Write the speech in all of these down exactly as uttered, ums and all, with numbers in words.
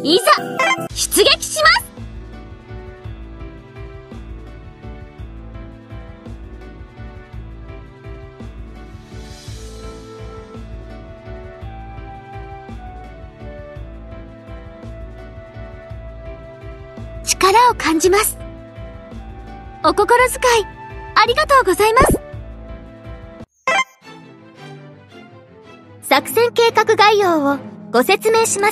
いざ出撃します。力を感じます。お心遣いありがとうございます。作戦計画概要をご説明します。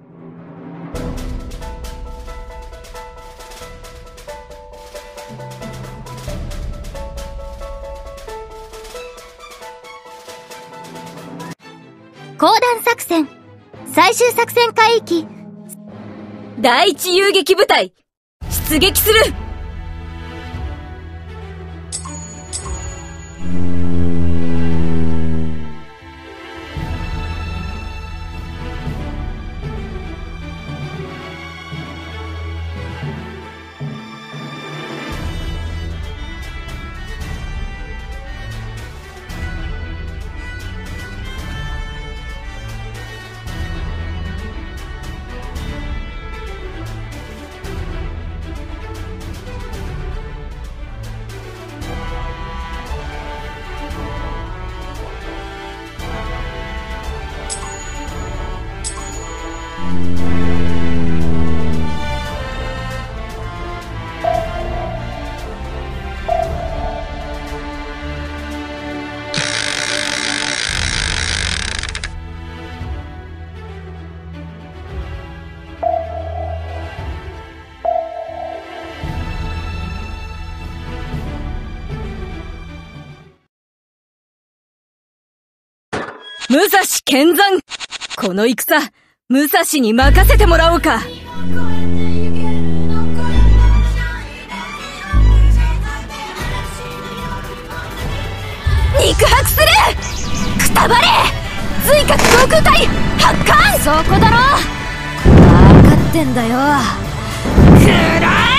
講談作戦最終作戦海域第一遊撃部隊出撃する。武蔵剣山、この戦、武蔵に任せてもらおうか。肉薄する。くたばれ。追加航空隊発艦。 そこだろ。分かってんだよ。 くらえ。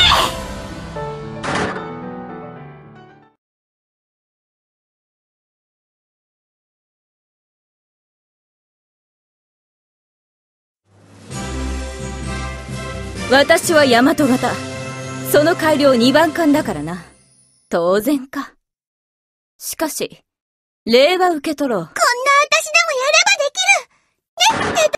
私は大和型。その改良にばん艦だからな。当然か。しかし、礼は受け取ろう。こんな私でもやればできる。ねって。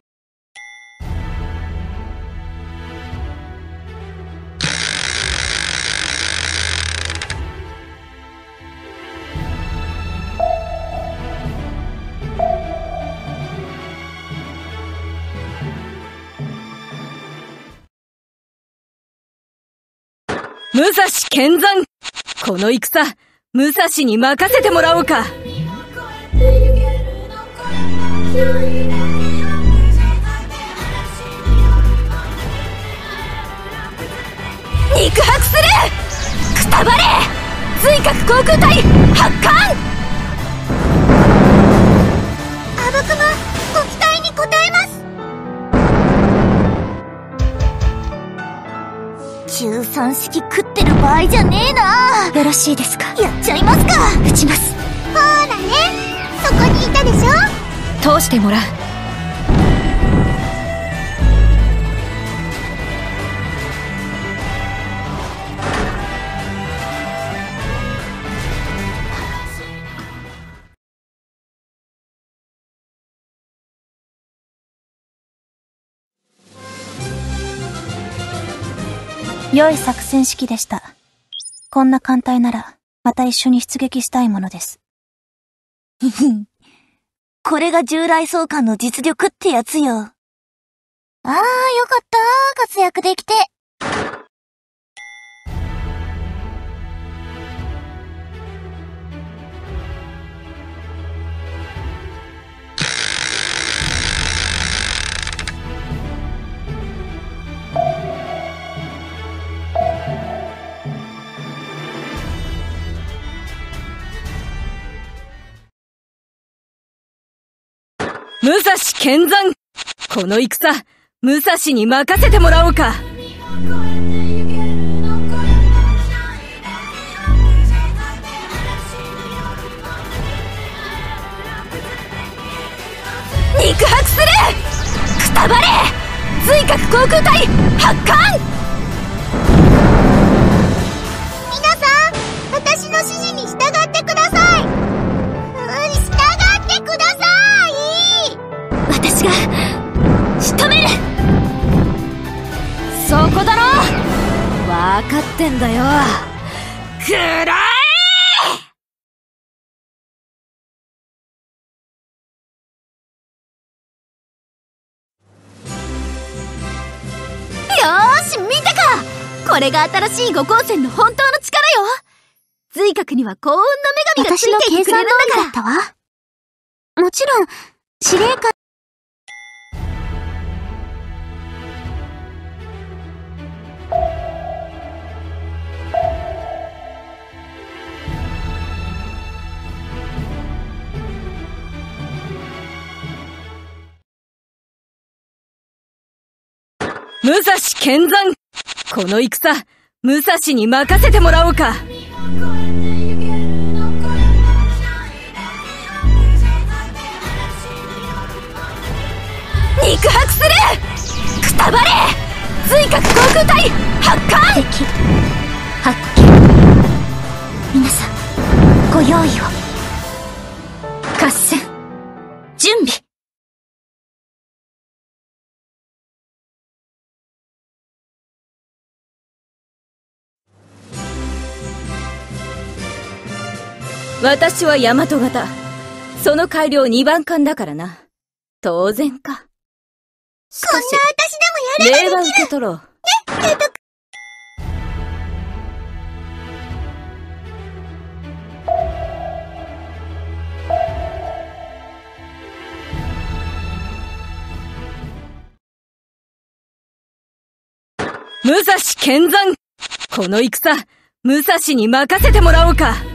武蔵剣山、この戦、武蔵に任せてもらおうか。肉薄する。くたばれ。追加航空隊発艦。 あぶくま、ご期待に応えます。中三式食ってる場合じゃねえな。 よろしいですか。 やっちゃいますか。 撃ちます。 ほらね、そこにいたでしょ。 通してもらう。 良い作戦指揮でした。こんな艦隊なら、また一緒に出撃したいものです。 これが従来総監の実力ってやつよ。ああ、よかった。活躍できて。 武蔵剣山、この戦、武蔵に任せてもらおうか。肉薄する。くたばれ。追加発艦。 皆さん、私の指示に従ってください。うん、従ってください。 私が仕留める。そこだろ。分かってんだよ。くらえ。よーし、見たか。これが新しい五光線の本当の力よ。髄核には幸運の女神がついていてくれるんだから。 私の計算通りだったわ。もちろん、司令官。 武蔵剣山。この戦、武蔵に任せてもらおうか。肉薄する。くたばれ。髄核航空隊発艦。 敵発見。皆さん、ご用意を。 合戦準備。私は大和型。その改良にばん艦だからな。当然か。しかし、 こんな私でもやればできる。 礼は受け取ろう。 ね、提督。 武蔵剣山。この戦、武蔵に任せてもらおうか。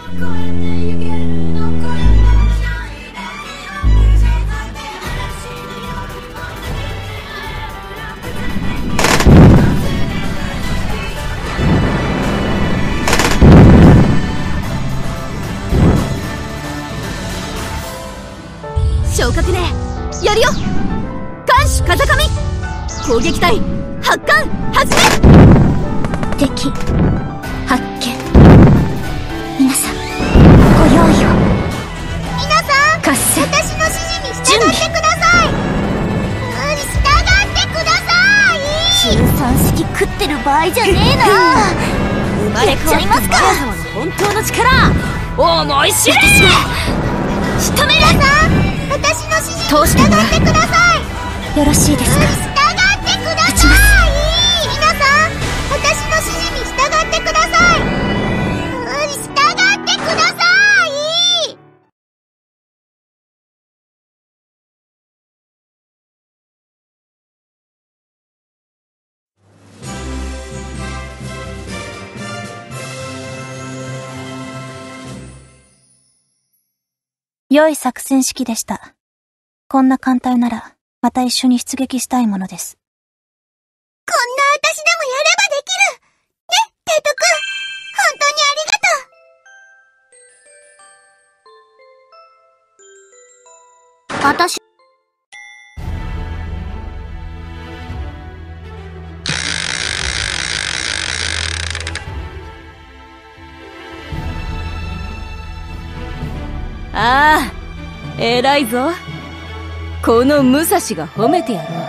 昇格ね。やるよ。艦首風上。攻撃隊発艦始め。 敵発見。皆さん、ご用意を。皆さん、 合戦私の指示に従ってください。うん、従ってください。中三式食ってる場合じゃねえな。 生まれ変わったマヤ様の本当の力、思い知れ。 仕留める。皆さん、私の指示に従ってください。よろしいですか。従ってください。皆さん、私の指示に従ってください。うん、従ってください。 良い作戦指揮でした。こんな艦隊なら、また一緒に出撃したいものです。 こんな私でもやればできる。ね、提督。本当にありがとう。私。 ああ、偉いぞ。この武蔵が褒めてやろう。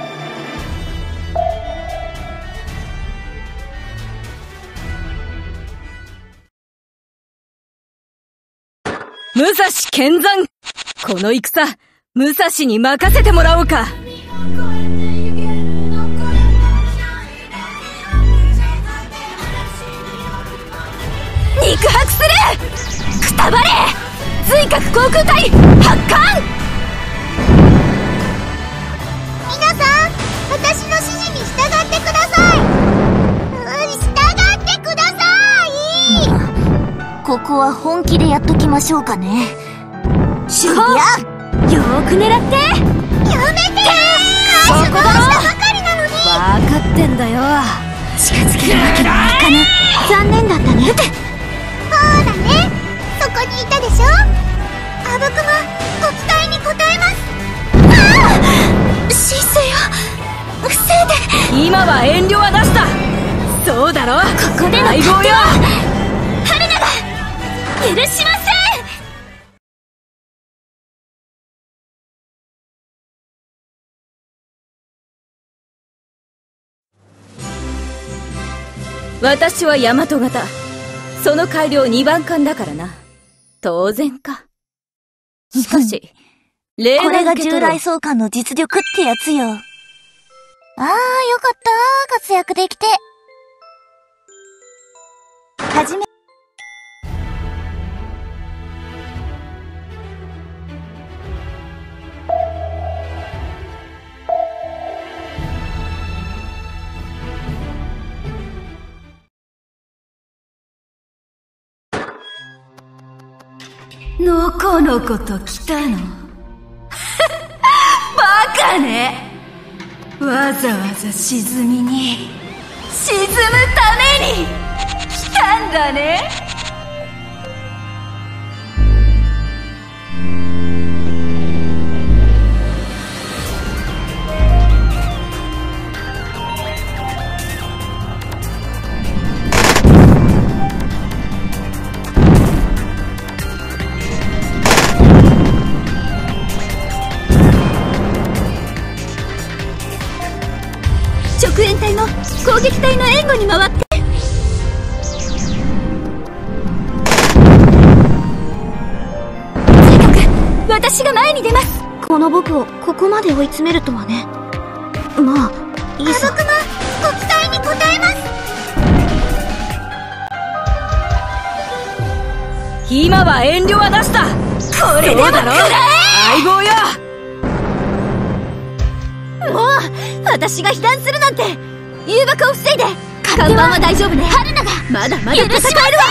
武蔵剣山。この戦、武蔵に任せてもらおうか。肉薄する。くたばれ。髄核航空隊発艦。 皆さん、私の指示に従ってください。うん、従ってください。ここは本気でやっときましょうかね。シュリア、 よーく狙って。 やめて。 そこだろ。 したばかりなのに。 分かってんだよ。 近づけるわけにはいかない。残念だったね。ほらね、そこにいたでしょ。あぶくもご期待に応えます。ああ、神聖よ、防いで。 今今は遠慮はなしだ。そうだろ。 ここでの相棒よ。 春菜が許しません。 私は大和型。その改良にばん艦だからな。当然か。しかし、例これが従外受け取ろう。 来相関の実力ってやつよ。ああ、よかった活躍できて。はじめ。 のこのこと来たの。バカね。わざわざ沈みに沈むために来たんだね。 直援隊も攻撃隊の援護に回って。とにかく私が前に出ます。この僕をここまで追い詰めるとはね。まあいいさ。僕もご期待に応えます。 今は遠慮はなしだ。これでも食らえ。相棒よ。 もう私が被弾するなんて。誘爆を防いで。看板は大丈夫ね。春菜がまだまだ戦えるわ。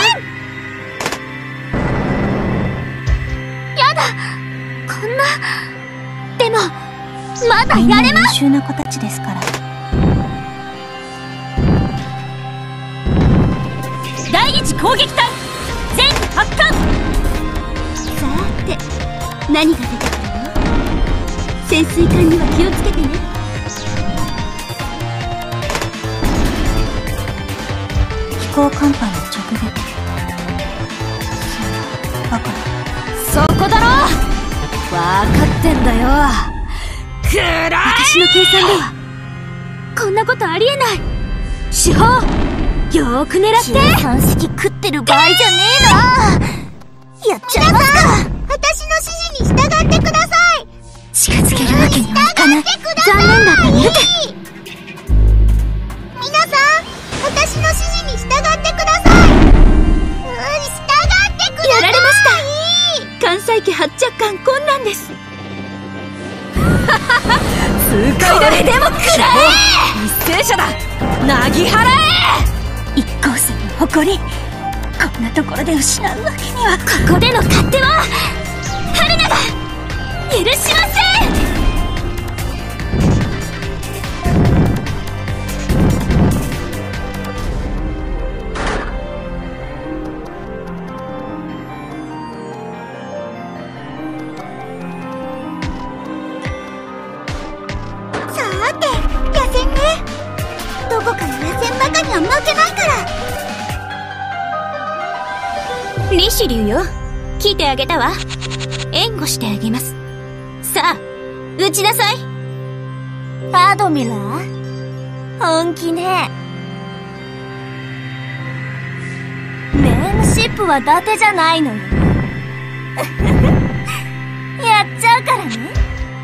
やだ、こんな。でもまだやれます。 優秀な子たちですから。 第一攻撃隊全発艦。さーて何が出てくるの。潜水艦には気をつけてね。 飛行甲板の直撃。だからそこだろ。分かってんだよ。くらえ。 私の計算ではこんなことありえない。主砲よーく狙って。 三式食ってる場合じゃねえな。やっちゃいますか。 私の指示に従ってください。 近づけるわけにはいかない。 残念だったね。皆さん私の指示に従ってください。うん、従ってください。やられました。関西機発着艦困難です。 痛快だ。これでも食らえ。一斉者だ。なぎ払え。 一光線の誇り、こんなところで失うわけには。 ここでの勝手は春菜が許しません。どこかの野戦バカには負けないから。リシュリュウよ、来てあげたわ。援護してあげます。さあ撃ちなさい。 アドミラー本気ね。メインシップは伊達じゃないのよ。やっちゃうからね。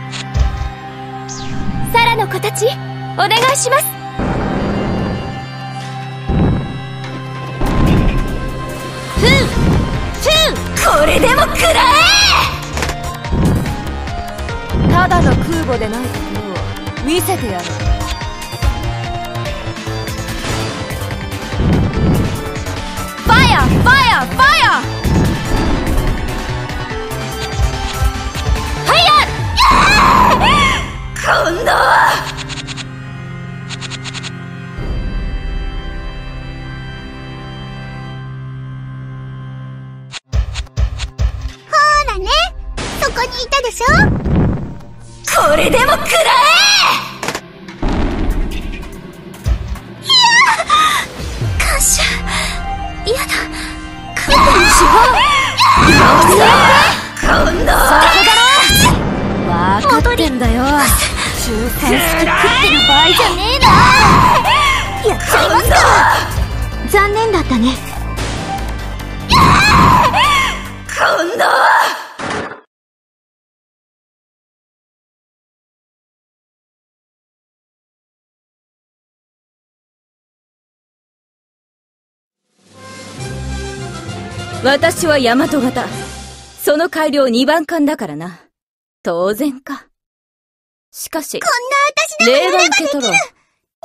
サラの子たちお願いします。ふうふう、これでも食らえ。 ただの空母でないところを見せてやろう。ファイアファイアファイアファイア。今度はほらね、そこにいたでしょ。これでも食らえ。 しゃ。やだ。 勘弁しろ。今度そこだろ。わかってんだよ。中間式食ってる場合じゃねえな。 やっちゃいますか。残念だったね。 今度私は大和型。その改良にばん艦だからな。当然か。しかし、 こんな私でもやればできる。ね、テイトくん。本当にありがと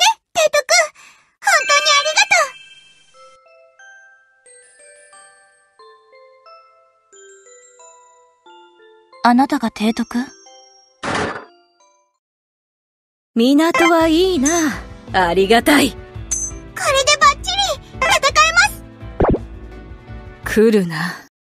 あなたが提督？ 港はいいな。ありがたい。 これでバッチリ戦えます。 来るな。